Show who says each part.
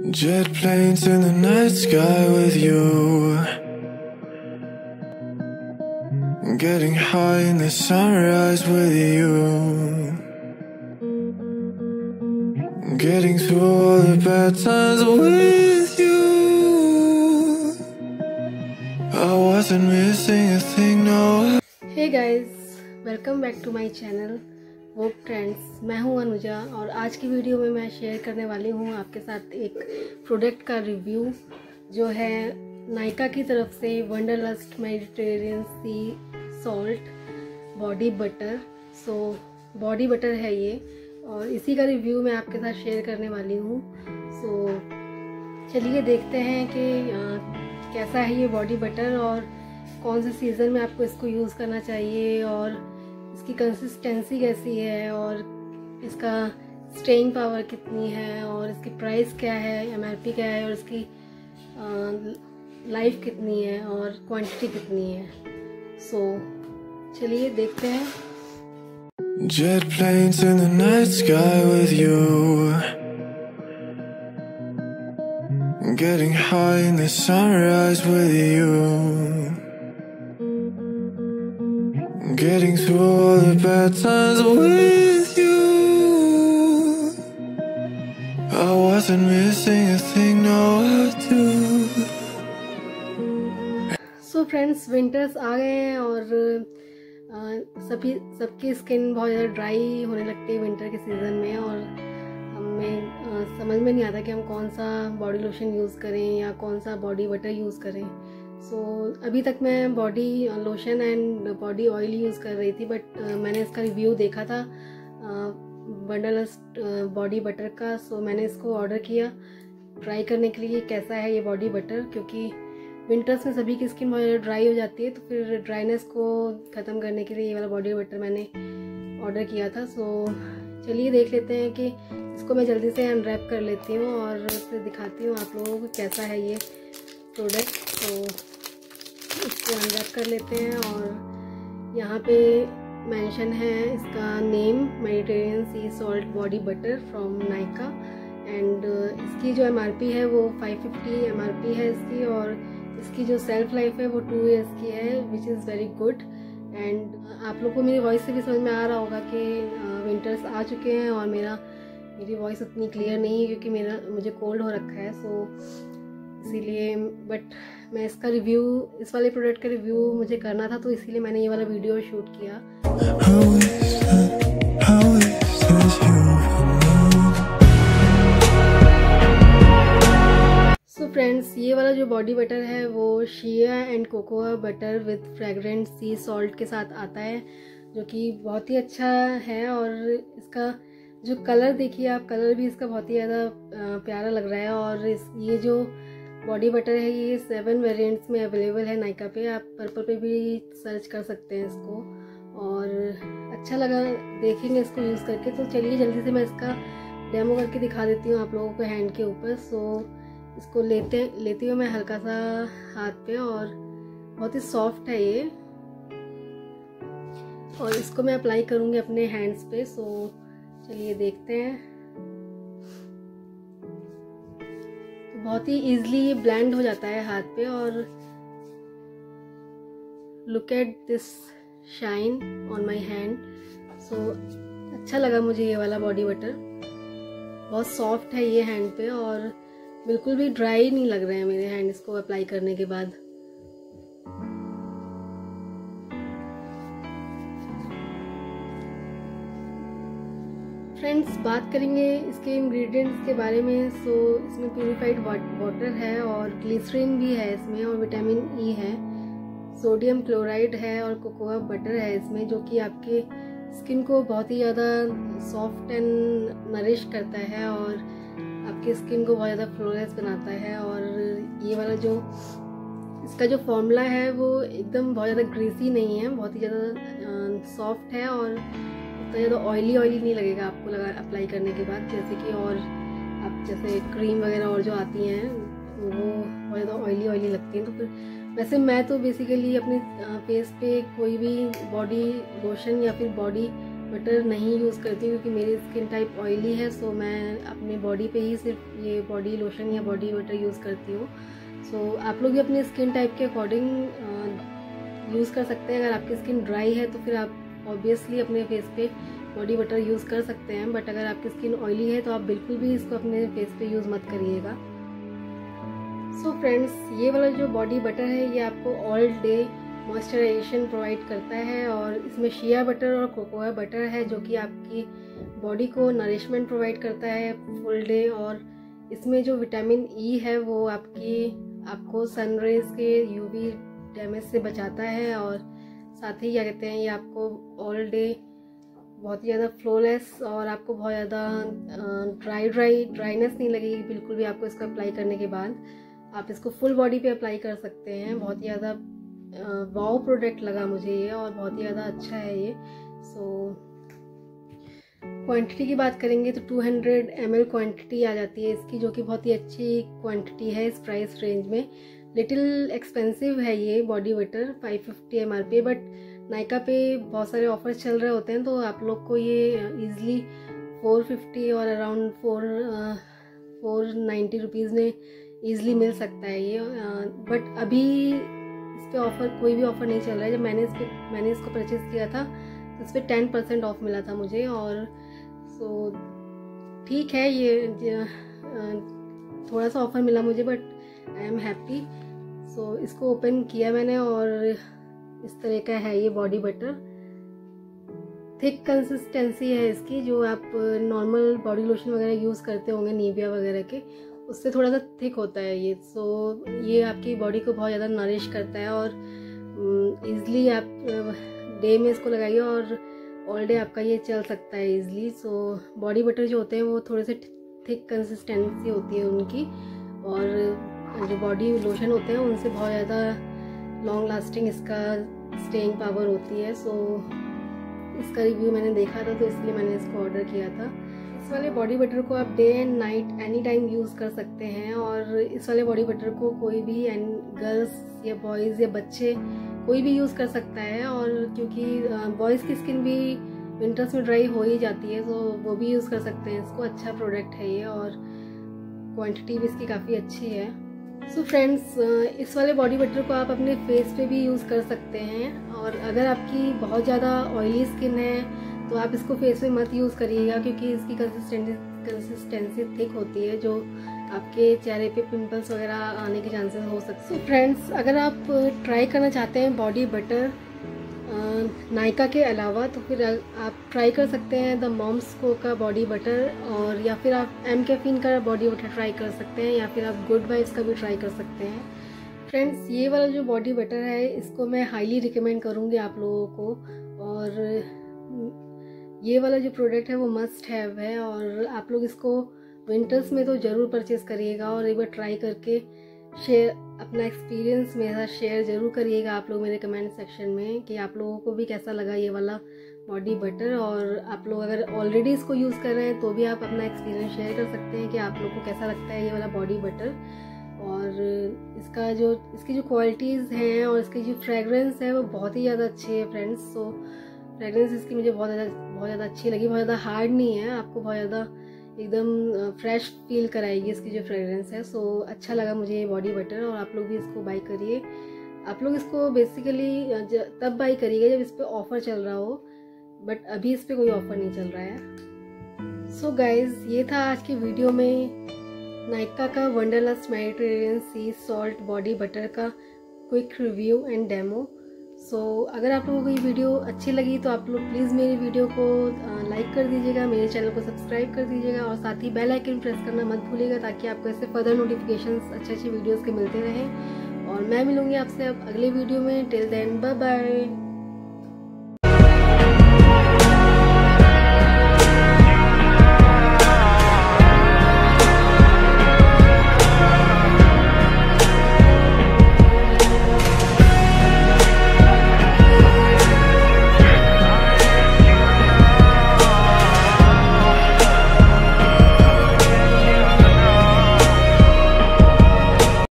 Speaker 1: Jet planes in the night sky with you, getting high in the sunrise with you, getting through all the bad times with you. I wasn't missing a thing, no.
Speaker 2: Hey guys, welcome back to my channel woke trends. मैं हूं अनुजा और आज की video में मैं share करने वाली हूं आपके साथ एक प्रोडक्ट का रिव्यू जो है नायका की तरफ से wanderlust Mediterranean sea salt body butter. So body butter है ये और इसी का रिव्यू मैं आपके साथ शेयर करने वाली हूं। सो चलिए देखते हैं कि कैसा है ये बॉडी बटर और कौन से सीज़न में आपको इसको यूज़ करना चाहिए और इसकी कंसिस्टेंसी कैसी है और इसका स्टेइंग पावर कितनी है और इसकी प्राइस क्या है, एमआरपी क्या है और इसकी लाइफ कितनी है और क्वांटिटी कितनी है। सो चलिए देखते हैं।
Speaker 1: Jet planes in the night sky with you, getting high in the sunrise with you, getting through all the bad times with you. I wasn't missing a thing, no, I do.
Speaker 2: So friends, winters आ गए हैं और सबकी skin बहुत ज़्यादा dry होने लगती है विंटर के सीज़न में और हमें समझ में नहीं आता कि हम कौन सा बॉडी लोशन यूज़ करें या कौन सा बॉडी बटर यूज़ करें। सो अभी तक मैं body lotion and body oil use कर रही थी, बट मैंने इसका रिव्यू देखा था वंडरलस्ट बॉडी बटर का। सो मैंने इसको ऑर्डर किया ट्राई करने के लिए कैसा है ये बॉडी बटर, क्योंकि विंटर्स में सभी की स्किन बहुत ज़्यादा ड्राई हो जाती है, तो फिर ड्राइनेस को ख़त्म करने के लिए ये वाला बॉडी बटर मैंने ऑर्डर किया था। सो चलिए देख लेते हैं कि इसको मैं जल्दी से अनरैप कर लेती हूँ और फिर दिखाती हूँ आप लोगों को कैसा है ये प्रोडक्ट। तो इसको अनरैप कर लेते हैं और यहाँ पे मेंशन है इसका name Mediterranean sea salt body butter from Nykaa and इसकी जो एमआरपी है वो 550 एमआरपी है इसकी और इसकी जो सेल्फ लाइफ है वो 2 इयर्स की है, which is very good. And आप लोग को मेरी वॉइस से भी समझ में आ रहा होगा कि विंटर्स आ चुके हैं और मेरी वॉइस उतनी क्लियर नहीं है क्योंकि मुझे कोल्ड हो रखा है। सो इसीलिए बट मैं इसका रिव्यू, इस वाले प्रोडक्ट का रिव्यू मुझे करना था, तो इसीलिए मैंने ये वाला वीडियो शूट किया। सो फ्रेंड्स, ये वाला जो बॉडी बटर है वो shea and cocoa butter with fragrant sea salt के साथ आता है, जो कि बहुत ही अच्छा है। और इसका जो कलर देखिए आप, कलर भी इसका बहुत ही ज़्यादा प्यारा लग रहा है। और ये जो बॉडी बटर है ये 7 वेरिएंट्स में अवेलेबल है नायका पे, आप पर्पल पे भी सर्च कर सकते हैं इसको। और अच्छा लगा, देखेंगे इसको यूज़ करके। तो चलिए जल्दी से मैं इसका डेमो करके दिखा देती हूँ आप लोगों को हैंड के ऊपर। सो इसको लेती हूँ मैं हल्का सा हाथ पे और बहुत ही सॉफ्ट है ये और इसको मैं अप्लाई करूँगी अपने हैंड्स पे। सो चलिए देखते हैं। तो बहुत ही इजीली ये ब्लेंड हो जाता है हाथ पे और look at this shine on my hand. So अच्छा लगा मुझे ये वाला बॉडी बटर, बहुत सॉफ्ट है ये हैंड पे और बिल्कुल भी ड्राई नहीं लग रहे हैं मेरे हैंड इसको अप्लाई करने के बाद। फ्रेंड्स, बात करेंगे इसके इंग्रेडिएंट्स के बारे में। सो इसमें प्यूरिफाइड वाटर है और ग्लिसरीन भी है इसमें और विटामिन ई है, सोडियम क्लोराइड है और कोकोआ बटर है इसमें, जो कि आपके स्किन को बहुत ही ज़्यादा सॉफ्ट एंड नरिश करता है और आपकी स्किन को बहुत ज़्यादा फ्लोलेस बनाता है। और ये वाला जो इसका जो फॉर्मूला है वो एकदम बहुत ज़्यादा ग्रीसी नहीं है, बहुत ही ज़्यादा सॉफ्ट है और उतना ज़्यादा ऑयली नहीं लगेगा आपको अप्लाई करने के बाद, जैसे कि और आप जैसे क्रीम वगैरह और जो आती हैं वो बहुत ज़्यादा ऑयली लगती हैं। तो फिर वैसे मैं तो बेसिकली अपने फेस पे कोई भी बॉडी लोशन या फिर बॉडी बटर नहीं यूज़ करती हूँ, क्योंकि मेरी स्किन टाइप ऑयली है। सो मैं अपने बॉडी पे ही सिर्फ ये बॉडी लोशन या बॉडी बटर यूज़ करती हूँ। सो आप लोग भी अपने स्किन टाइप के अकॉर्डिंग यूज़ कर सकते हैं। अगर आपकी स्किन ड्राई है तो फिर आप ऑब्वियसली अपने फेस पे बॉडी बटर यूज़ कर सकते हैं, बट अगर आपकी स्किन ऑयली है तो आप बिल्कुल भी इसको अपने फेस पे यूज़ मत करिएगा। सो फ्रेंड्स, ये वाला जो बॉडी बटर है ये आपको ऑल डे मॉइस्चराइजेशन प्रोवाइड करता है, और इसमें शिया बटर और कोकोआ बटर है जो कि आपकी बॉडी को नरिशमेंट प्रोवाइड करता है फुल डे। और इसमें जो विटामिन ई है वो आपको सन रेज के यूवी डैमेज से बचाता है, और साथ ही क्या कहते हैं, ये आपको ऑल डे बहुत ही ज़्यादा फ्लोलेस और आपको बहुत ज़्यादा ड्राइनेस नहीं लगेगी बिल्कुल भी आपको इसको अप्लाई करने के बाद। आप इसको फुल बॉडी पे अप्लाई कर सकते हैं। बहुत ही ज़्यादा वाओ प्रोडक्ट लगा मुझे ये, और बहुत ही ज़्यादा अच्छा है ये। सो क्वांटिटी की बात करेंगे तो 200 ml क्वांटिटी आ जाती है इसकी, जो कि बहुत ही अच्छी क्वांटिटी है इस प्राइस रेंज में। लिटिल एक्सपेंसिव है ये body butter, 550 MRP, but Nykaa पे बहुत सारे ऑफर्स चल रहे होते हैं तो आप लोग को ये ईज़िली 450 और अराउंड 490 रुपीज़ में ईज़िली मिल सकता है ये। बट अभी इस पर ऑफ़र, कोई भी ऑफ़र नहीं चल रहा है। जब मैंने इसको परचेज़ किया था तो इस पर 10% ऑफ मिला था मुझे, और सो ठीक है, ये थोड़ा सा ऑफ़र मिला मुझे, but I am happy. So इसको ओपन किया मैंने, और इस तरह का है ये बॉडी बटर। थिक कंसिस्टेंसी है इसकी, जो आप नॉर्मल बॉडी लोशन वगैरह यूज़ करते होंगे निविया वगैरह के, उससे थोड़ा सा थिक होता है ये। सो ये आपकी बॉडी को बहुत ज़्यादा नरिश करता है, और ईज़िली आप डे में इसको लगाइए और ऑल डे आपका ये चल सकता है ईज़िली। सो बॉडी बटर जो होते हैं वो थोड़े से थिक कंसिस्टेंसी होती है उनकी, और जो बॉडी लोशन होते हैं उनसे बहुत ज़्यादा लॉन्ग लास्टिंग इसका स्टेइंग पावर होती है। सो इसका रिव्यू मैंने देखा था तो इसलिए मैंने इसको ऑर्डर किया था। इस वाले बॉडी बटर को आप day and night any time use कर सकते हैं, और इस वाले बॉडी बटर को कोई भी गर्ल्स या बॉयज़ या बच्चे कोई भी यूज़ कर सकता है। और क्योंकि बॉयज़ की स्किन भी विंटर्स में ड्राई हो ही जाती है तो वो भी यूज़ कर सकते हैं इसको। अच्छा प्रोडक्ट है ये, और क्वांटिटी भी इसकी काफ़ी अच्छी है। सो फ्रेंड्स, इस वाले बॉडी बटर को आप अपने फेस पे भी यूज़ कर सकते हैं, और अगर आपकी बहुत ज़्यादा ऑयली स्किन है तो आप इसको फेस में मत यूज़ करिएगा, क्योंकि इसकी कंसिस्टेंसी थिक होती है, जो आपके चेहरे पे पिंपल्स वगैरह आने के चांसेस हो सकते हैं। फ्रेंड्स, अगर आप ट्राई करना चाहते हैं बॉडी बटर नायका के अलावा, तो फिर आप ट्राई कर सकते हैं द मॉम्स को का बॉडी बटर, और या फिर आप एम कैफीन का बॉडी बटर ट्राई कर सकते हैं, या फिर आप गुड वाइब्स का भी ट्राई कर सकते हैं। फ्रेंड्स, ये वाला जो बॉडी बटर है इसको मैं हाईली रिकमेंड करूँगी आप लोगों को, और ये वाला जो प्रोडक्ट है वो मस्ट हैव है, और आप लोग इसको विंटर्स में तो ज़रूर परचेज़ करिएगा, और एक बार ट्राई करके अपना एक्सपीरियंस मेरे साथ शेयर ज़रूर करिएगा आप लोग मेरे कमेंट सेक्शन में कि आप लोगों को भी कैसा लगा ये वाला बॉडी बटर। और आप लोग अगर ऑलरेडी इसको यूज़ कर रहे हैं तो भी आप अपना एक्सपीरियंस शेयर कर सकते हैं कि आप लोग को कैसा लगता है ये वाला बॉडी बटर। और इसकी जो क्वालिटीज़ हैं और इसकी जो फ्रेगरेंस है वो बहुत ही ज़्यादा अच्छी है फ्रेंड्स। सो फ्रेगरेंस इसकी मुझे बहुत ज़्यादा अच्छी लगी, बहुत ज़्यादा हार्ड नहीं है, आपको बहुत ज़्यादा एकदम फ्रेश फील कराएगी इसकी जो फ्रेगरेंस है। सो अच्छा लगा मुझे ये बॉडी बटर, और आप लोग भी इसको बाई करिए। आप लोग इसको बेसिकली तब बाई करिएगा जब इस पर ऑफ़र चल रहा हो, बट अभी इस पर कोई ऑफ़र नहीं चल रहा है। सो गाइज़, ये था आज की वीडियो में नायका का wanderlust Mediterranean sea salt body butter का quick review and demo. So अगर आप लोगों को ये वीडियो अच्छी लगी तो आप लोग प्लीज़ मेरी वीडियो को लाइक कर दीजिएगा, मेरे चैनल को सब्सक्राइब कर दीजिएगा, और साथ ही बेल आइकन प्रेस करना मत भूलिएगा ताकि आपको ऐसे फर्दर नोटिफिकेशंस अच्छे वीडियोस के मिलते रहें। और मैं मिलूँगी आपसे अब अगले वीडियो में। Till then, bye bye.